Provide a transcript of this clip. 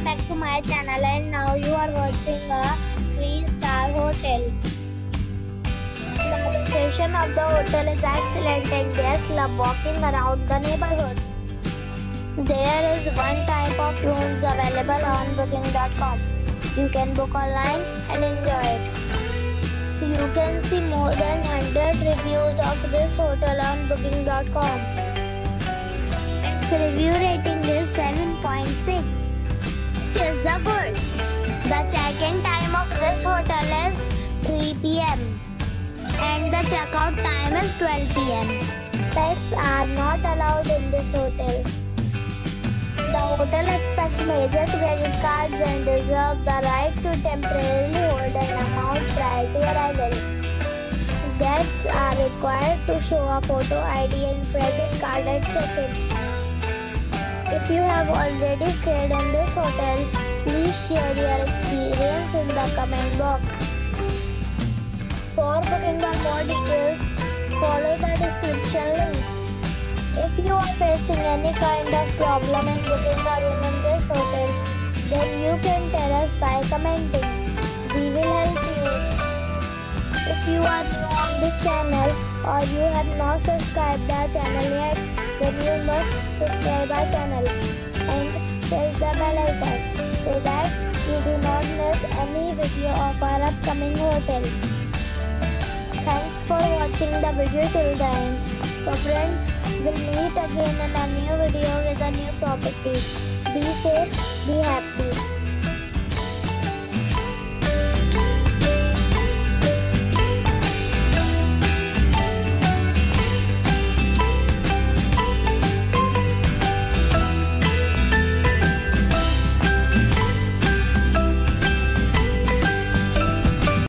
welcome back to my channel, and now you are watching a 3-star hotel. The location of the hotel is excellent and guests love walking around the neighborhood. There is one type of rooms available on booking.com. You can book online and enjoy it. You can see more than 100 reviews of this hotel on booking.com. Its review rating is 7.6. Is the good. The check-in time of this hotel is 3 p.m. and the checkout time is 12 p.m. Pets are not allowed in this hotel. The hotel expects major credit cards and reserves the right to temporarily hold an amount prior to arrival. Guests are required to show a photo ID and credit card at check-in. If you have already stayed in this hotel, please share your experience in the comment box. For booking or more details, follow the description link. If you are facing any kind of problem in booking a room in this hotel, then you can tell us by commenting. We will help you. If you are new on this channel or you have not subscribed our channel yet, then you must subscribe our channel and press the bell icon so that you do not miss any video of our upcoming hotel. Thanks for watching the video till the end. So friends, we'll meet again in a new video with a new property. Be safe, be happy.